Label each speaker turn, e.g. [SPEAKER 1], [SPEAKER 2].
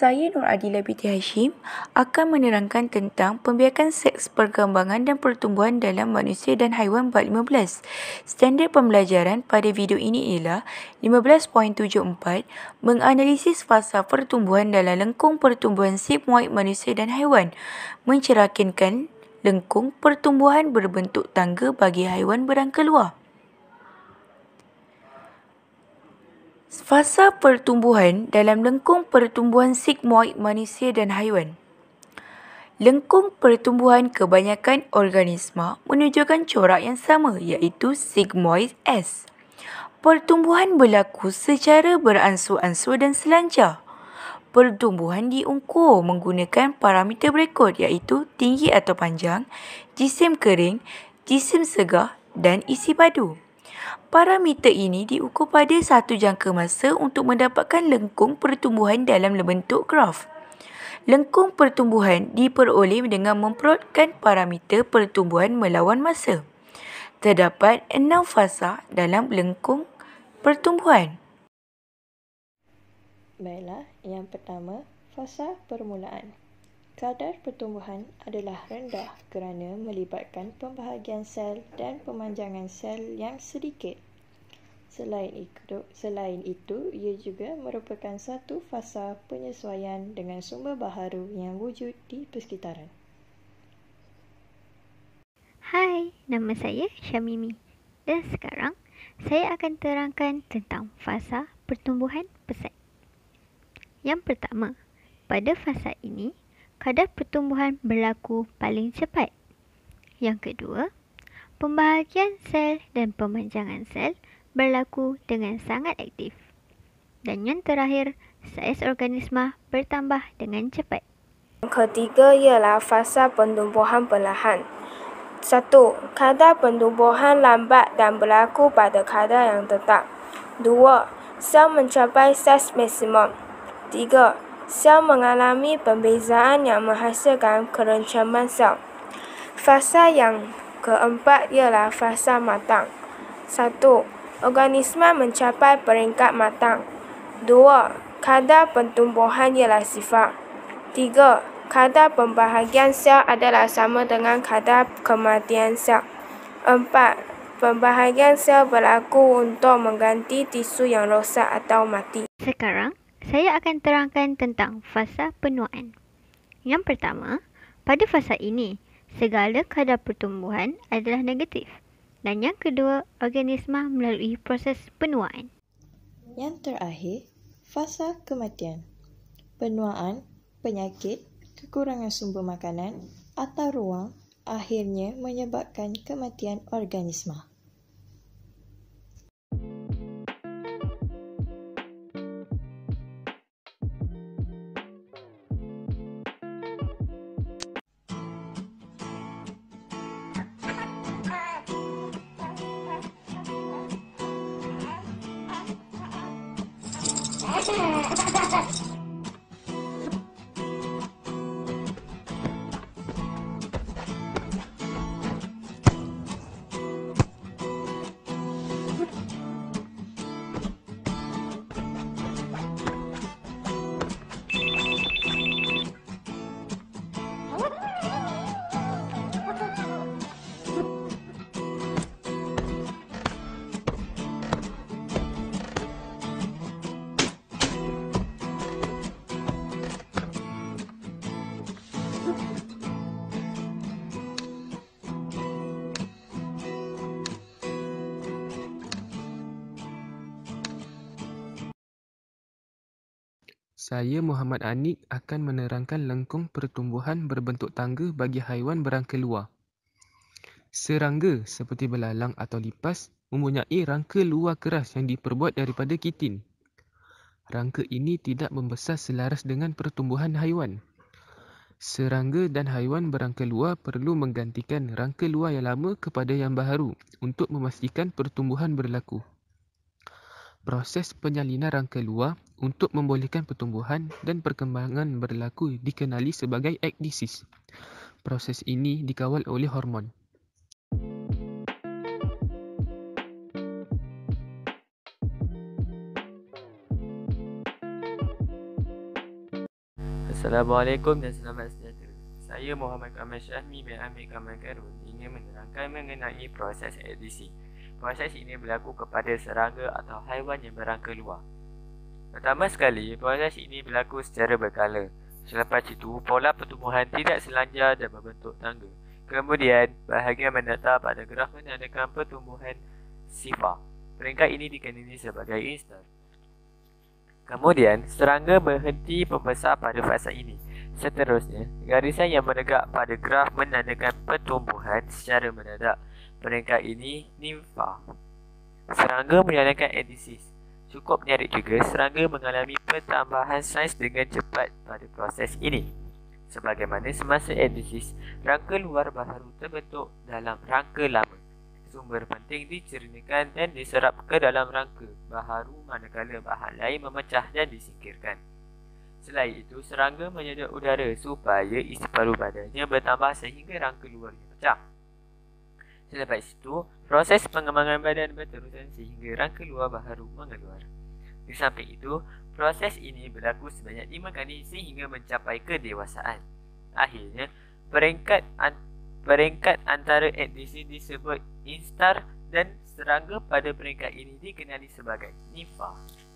[SPEAKER 1] Saya Nur Adila binti Hashim akan menerangkan tentang pembiakan seks perkembangan dan pertumbuhan dalam manusia dan haiwan bab 15. Standard pembelajaran pada video ini ialah 15.74 menganalisis fasa pertumbuhan dalam lengkung pertumbuhan sigmoid manusia dan haiwan, mencerahkan lengkung pertumbuhan berbentuk tangga bagi haiwan berangka luar. Fasa pertumbuhan dalam lengkung pertumbuhan sigmoid manusia dan haiwan. Lengkung pertumbuhan kebanyakan organisma menunjukkan corak yang sama iaitu sigmoid S. Pertumbuhan berlaku secara beransur-ansur dan selancar. Pertumbuhan diukur menggunakan parameter berikut iaitu tinggi atau panjang, jisim kering, jisim segar dan isi padu. Parameter ini diukur pada satu jangka masa untuk mendapatkan lengkung pertumbuhan dalam bentuk graf. Lengkung pertumbuhan diperoleh dengan memperolehkan parameter pertumbuhan melawan masa. Terdapat 6 fasa dalam lengkung pertumbuhan.
[SPEAKER 2] Baiklah, yang pertama, fasa permulaan. Kadar pertumbuhan adalah rendah kerana melibatkan pembahagian sel dan pemanjangan sel yang sedikit. Selain itu, ia juga merupakan satu fasa penyesuaian dengan sumber baharu yang wujud di persekitaran.
[SPEAKER 3] Hai, nama saya Syamimi dan sekarang saya akan terangkan tentang fasa pertumbuhan pesat. Yang pertama, pada fasa ini, kadar pertumbuhan berlaku paling cepat. Yang kedua, pembahagian sel dan pemanjangan sel berlaku dengan sangat aktif. Dan yang terakhir, saiz organisma bertambah dengan cepat.
[SPEAKER 4] Yang ketiga ialah fasa pertumbuhan perlahan. 1. Kadar pertumbuhan lambat dan berlaku pada kadar yang tetap. 2. Sel mencapai saiz maksimum. 3. Sel mengalami pembezaan yang menghasilkan kerencaman sel. Fasa yang keempat ialah fasa matang. 1. Organisma mencapai peringkat matang. 2. Kadar pertumbuhan ialah sifar. 3. Kadar pembahagian sel adalah sama dengan kadar kematian sel. 4. Pembahagian sel berlaku untuk mengganti tisu yang rosak atau mati.
[SPEAKER 3] Sekarang, saya akan terangkan tentang fasa penuaan. Yang pertama, pada fasa ini, segala kadar pertumbuhan adalah negatif. Dan yang kedua, organisma melalui proses penuaan.
[SPEAKER 2] Yang terakhir, fasa kematian. Penuaan, penyakit, kekurangan sumber makanan atau ruang akhirnya menyebabkan kematian organisma.
[SPEAKER 5] Saya Muhammad Anik akan menerangkan lengkung pertumbuhan berbentuk tangga bagi haiwan berangka luar. Serangga seperti belalang atau lipas mempunyai rangka luar keras yang diperbuat daripada kitin. Rangka ini tidak membesar selaras dengan pertumbuhan haiwan. Serangga dan haiwan berangka luar perlu menggantikan rangka luar yang lama kepada yang baharu untuk memastikan pertumbuhan berlaku. Proses penyalinan rangka luar untuk membolehkan pertumbuhan dan perkembangan berlaku dikenali sebagai ekdisis. Proses ini dikawal oleh hormon.
[SPEAKER 6] Assalamualaikum dan selamat sejahtera. Saya Muhammad Kamal Syahmi bin Amir Kamal Karun ingin menerangkan mengenai proses edisi. Proses ini berlaku kepada serangga atau haiwan yang berangka luar. Pertama sekali, proses ini berlaku secara berkala. Selepas itu, pola pertumbuhan tidak selanjar dan membentuk tangga. Kemudian, bahagian mendatar pada graf menandakan pertumbuhan sifar. Peringkat ini dikenali sebagai instar. Kemudian, serangga berhenti membesar pada fasa ini. Seterusnya, garisan yang menegak pada graf menandakan pertumbuhan secara mendadak. Peringkat ini nimfa. Serangga menjalankan edisis. Cukup menarik juga, serangga mengalami pertambahan saiz dengan cepat pada proses ini. Sebagaimana semasa edisis, rangka luar baharu terbentuk dalam rangka lama. Sumber penting dicernakan dan diserap ke dalam rangka baharu manakala bahan lain memecah dan disingkirkan. Selain itu, serangga menyedot udara supaya isi paruh badannya bertambah sehingga rangka luarnya pecah. Selepas itu, proses pengembangan badan berterusan sehingga rangka luar baharu mengeluar. Di samping itu, proses ini berlaku sebanyak 5 kali sehingga mencapai kedewasaan. Akhirnya, peringkat antara edisi disebut instar dan serangga pada peringkat ini dikenali sebagai nimfa.